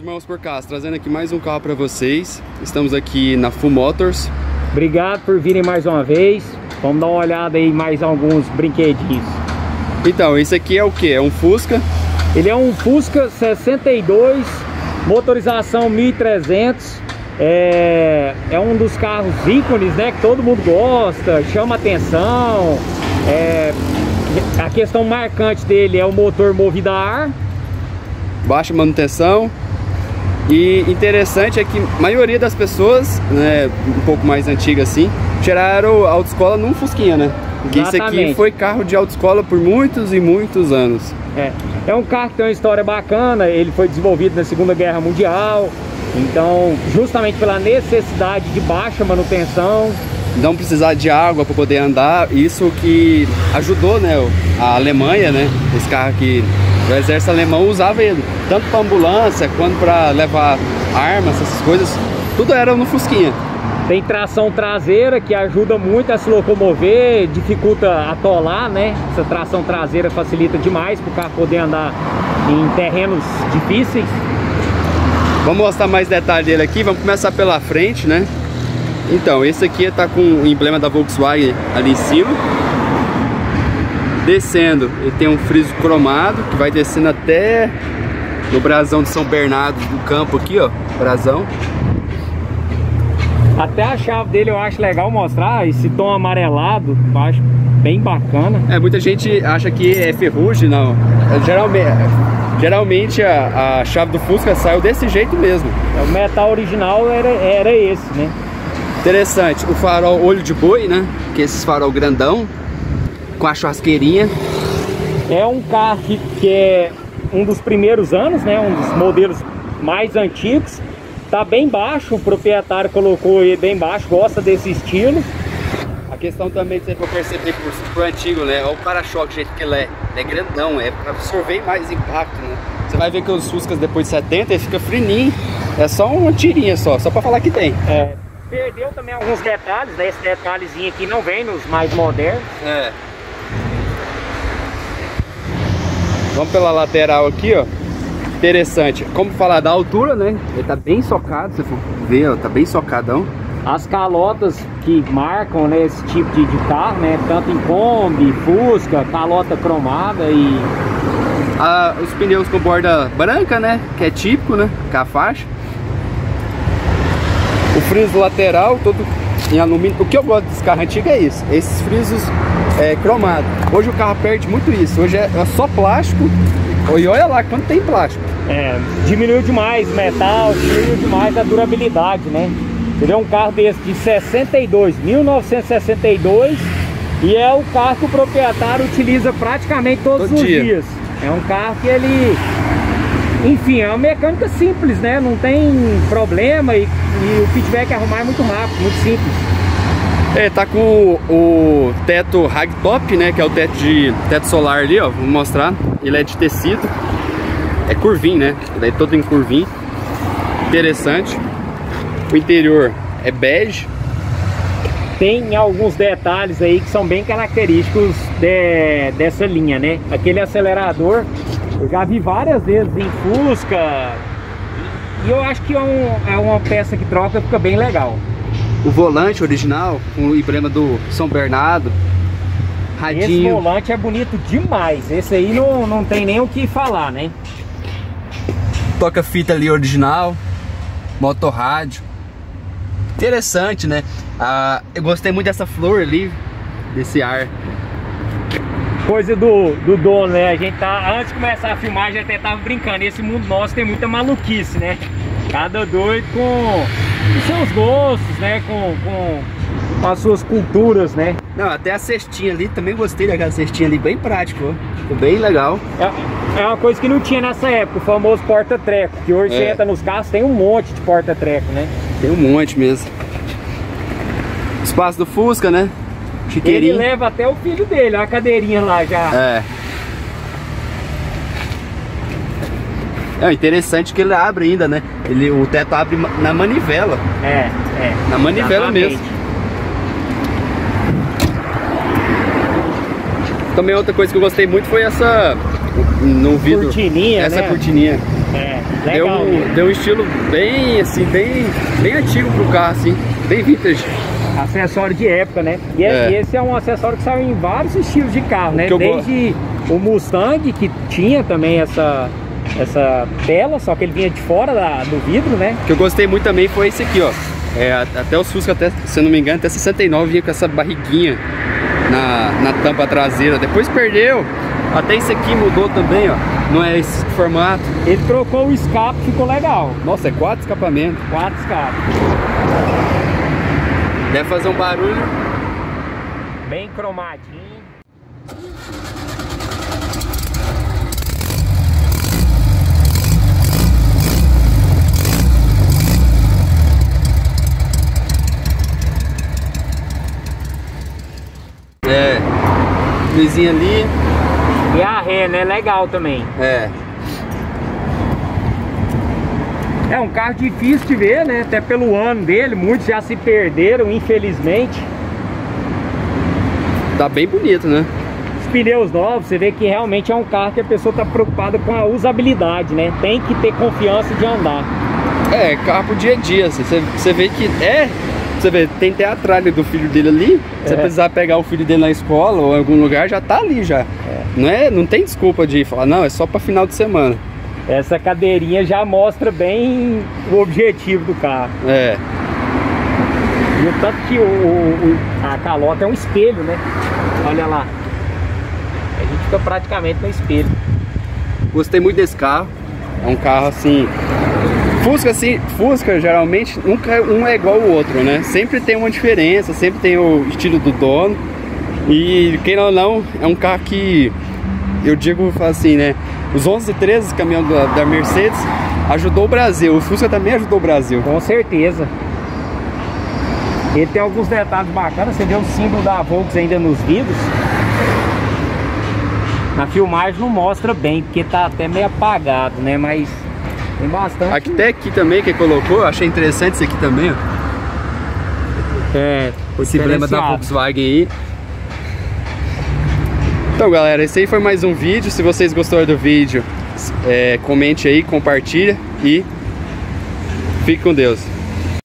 irmãos por cá, trazendo aqui mais um carro para vocês. Estamos aqui na Full Motors. Obrigado por virem mais uma vez. Vamos dar uma olhada aí em mais alguns brinquedinhos. Então, esse aqui é o que? É um Fusca? Ele é um Fusca 62, motorização 1300. É um dos carros ícones, né? Que todo mundo gosta, chama atenção. A questão marcante dele é o motor movido a ar. Baixa manutenção. E interessante é que a maioria das pessoas, né, um pouco mais antiga assim, tiraram a autoescola num Fusquinha, né? Porque esse aqui foi carro de autoescola por muitos e muitos anos. É um carro que tem uma história bacana. Ele foi desenvolvido na Segunda Guerra Mundial. Então, justamente pela necessidade de baixa manutenção, não precisar de água para poder andar, isso que ajudou, né, a Alemanha, né? Esse carro aqui, o exército alemão usava ele tanto para ambulância quanto para levar armas, essas coisas, tudo era no Fusquinha. Tem tração traseira que ajuda muito a se locomover, dificulta atolar, né? Essa tração traseira facilita demais para o carro poder andar em terrenos difíceis. Vamos mostrar mais detalhes dele aqui, vamos começar pela frente, né? Então, esse aqui tá com o emblema da Volkswagen ali em cima. Descendo, ele tem um friso cromado que vai descendo até no brasão de São Bernardo do Campo aqui, ó, brasão. Até a chave dele eu acho legal mostrar, esse tom amarelado, eu acho bem bacana. Muita gente acha que é ferrugem, não. Geralmente a chave do Fusca saiu desse jeito mesmo. O metal original era esse, né? Interessante, o farol olho de boi, né? Que é esse farol grandão, com a churrasqueirinha. É um carro que é um dos primeiros anos, né? Um dos modelos mais antigos. Tá bem baixo, o proprietário colocou ele bem baixo, gosta desse estilo. A questão também, se você for perceber pro antigo, né? Olha o para-choque, do jeito que ele é grandão, é para absorver mais impacto, né? Você vai ver que os Fuscas depois de 70, ele fica fininho, é só uma tirinha só para falar que tem. Perdeu também alguns detalhes, né? Esse detalhezinho aqui não vem nos mais modernos. Vamos pela lateral aqui, ó. Interessante. Como falar da altura, né? Ele tá bem socado, se você for ver, ó, tá bem socadão. As calotas que marcam, né, esse tipo de carro, né? Tanto em Kombi, Fusca, calota cromada e... os pneus com borda branca, né? Que é típico, né? Com a faixa. O friso lateral todo em alumínio. O que eu gosto desse carro antigo é isso, esses frisos cromados. Hoje o carro perde muito isso. Hoje é só plástico. E olha lá quanto tem plástico. Diminuiu demais o metal, diminuiu demais a durabilidade, né? Você vê um carro desse de 1962, e é o carro que o proprietário utiliza praticamente todos os dias. É um carro que ele... Enfim, é uma mecânica simples, né? Não tem problema e o feedback arrumar é muito rápido, muito simples. Tá com o teto ragtop, né? Que é o teto solar ali, ó. Vou mostrar. Ele é de tecido. É curvinho, né? Ele é todo em curvinho. Interessante. O interior é bege. Tem alguns detalhes aí que são bem característicos dessa linha, né? Aquele acelerador, eu já vi várias vezes em Fusca. E eu acho que é uma peça que troca, fica bem legal. O volante original, com o emblema do São Bernardo. Radinho. Esse volante é bonito demais. Esse aí não tem nem o que falar, né? Toca-fita ali original. Motorrádio. Interessante, né? Eu gostei muito dessa flor ali, desse ar. Coisa do dono, né? A gente antes de começar a filmar, já até tava brincando. Esse mundo nosso tem muita maluquice, né? Cada doido com os seus gostos, né? Com as suas culturas, né? Não, até a cestinha ali, também gostei daquela cestinha ali, bem prático, ó. Ficou bem legal. É uma coisa que não tinha nessa época, o famoso porta-treco, que hoje você entra nos carros, tem um monte de porta-treco, né? Tem um monte mesmo. Espaço do Fusca, né? Chiqueirinho. Ele leva até o filho dele, a cadeirinha lá já. É interessante que ele abre ainda, né? O teto abre na manivela. Na manivela exatamente. Mesmo. Também outra coisa que eu gostei muito foi essa no vidro, cortininha, essa né? cortininha. É, legal. Deu um estilo bem, assim, bem antigo pro carro, assim, bem vintage. Acessório de época, né? E esse é um acessório que saiu em vários estilos de carro, né? Desde o Mustang, que tinha também essa tela, só que ele vinha de fora do vidro, né? O que eu gostei muito também foi esse aqui, ó. Até os Fusca, se eu não me engano, até 69 vinha com essa barriguinha na tampa traseira. Depois perdeu. Até esse aqui mudou também, ó. Não é esse formato. Ele trocou o escape, ficou legal. Nossa, é 4 escapamentos. 4 escapes. Deve fazer um barulho bem cromadinho. Luzinha ali. E a ré, né? Legal também. É um carro difícil de ver, né? Até pelo ano dele, muitos já se perderam, infelizmente. Tá bem bonito, né? Os pneus novos, você vê que realmente é um carro que a pessoa tá preocupada com a usabilidade, né? Tem que ter confiança de andar. Carro pro dia a dia, assim. Você vê que você vê, tem até a tralha do filho dele ali. Se você precisar pegar o filho dele na escola ou em algum lugar, já tá ali já. Não tem desculpa de falar, não, é só pra final de semana. Essa cadeirinha já mostra bem o objetivo do carro. E o tanto que a calota é um espelho, né? Olha lá. A gente fica praticamente no espelho. Gostei muito desse carro. É um carro assim... Fusca geralmente nunca um é igual ao outro, né? Sempre tem uma diferença, sempre tem o estilo do dono. E quem não, é um carro que eu digo assim, né? Os 1113, caminhão da Mercedes, ajudou o Brasil. O Fusca também ajudou o Brasil. Com certeza. Ele tem alguns detalhes bacanas. Você vê o símbolo da Volks ainda nos vidros. Na filmagem não mostra bem, porque tá até meio apagado, né? Mas tem bastante. Até aqui também que colocou, eu achei interessante esse aqui também, ó. Esse emblema da Volkswagen aí. Então galera, esse aí foi mais um vídeo. Se vocês gostaram do vídeo, comente aí, compartilha e fique com Deus.